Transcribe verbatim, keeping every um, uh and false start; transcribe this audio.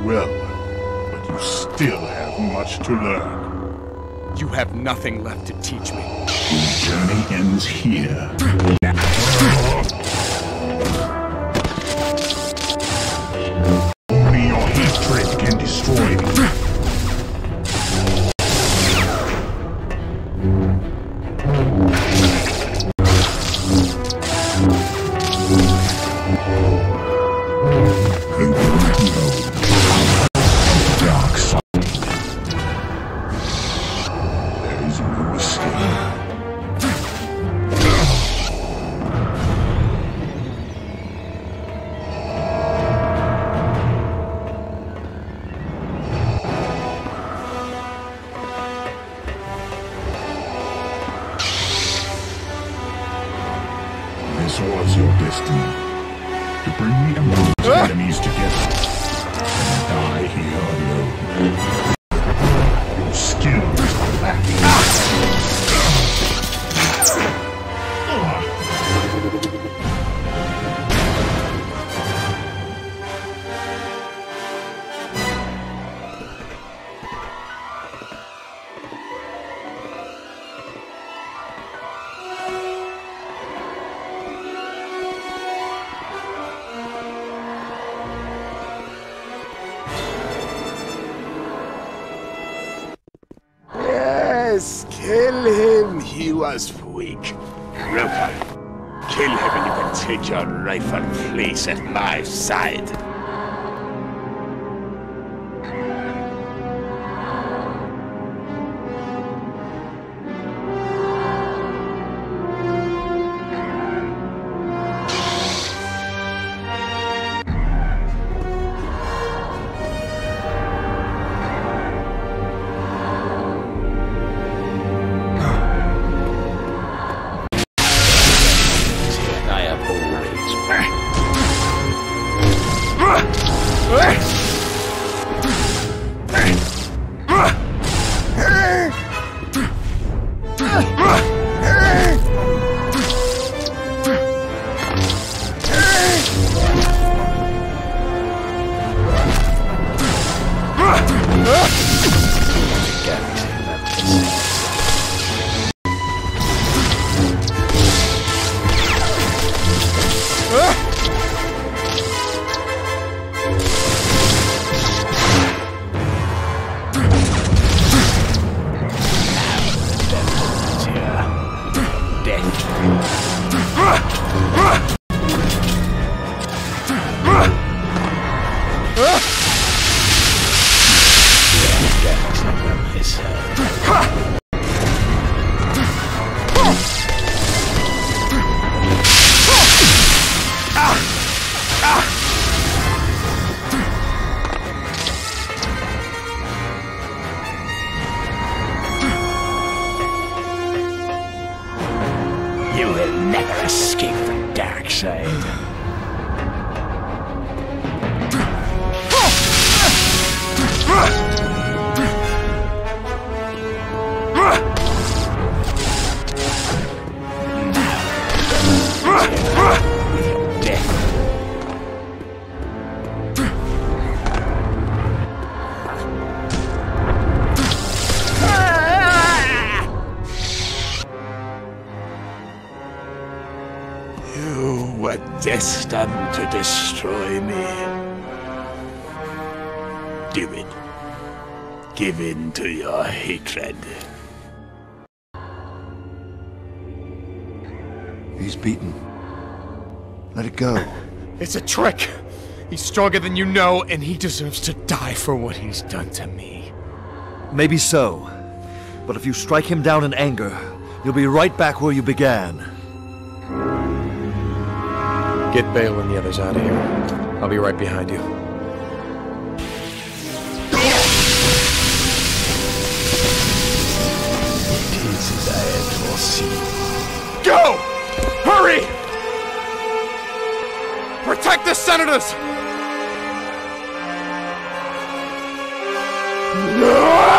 well, but you still have much to learn. You have nothing left to teach me. Your journey ends here. Only your hatred can destroy me. This was your destiny, to bring the Emperor's uh. enemies together, and die here alone. Your skills are lacking. Ah. Yes, kill him. He was weak. Roper, kill him and you can take your rightful place at my side. You will never escape the dark side. You were destined to destroy me. Do it. Give in to your hatred. He's beaten. Let it go. It's a trick. He's stronger than you know, and he deserves to die for what he's done to me. Maybe so. But if you strike him down in anger, you'll be right back where you began. Get Bale and the others out of here. I'll be right behind you. It is as I had foreseen. Go! Hurry! Protect the senators! No!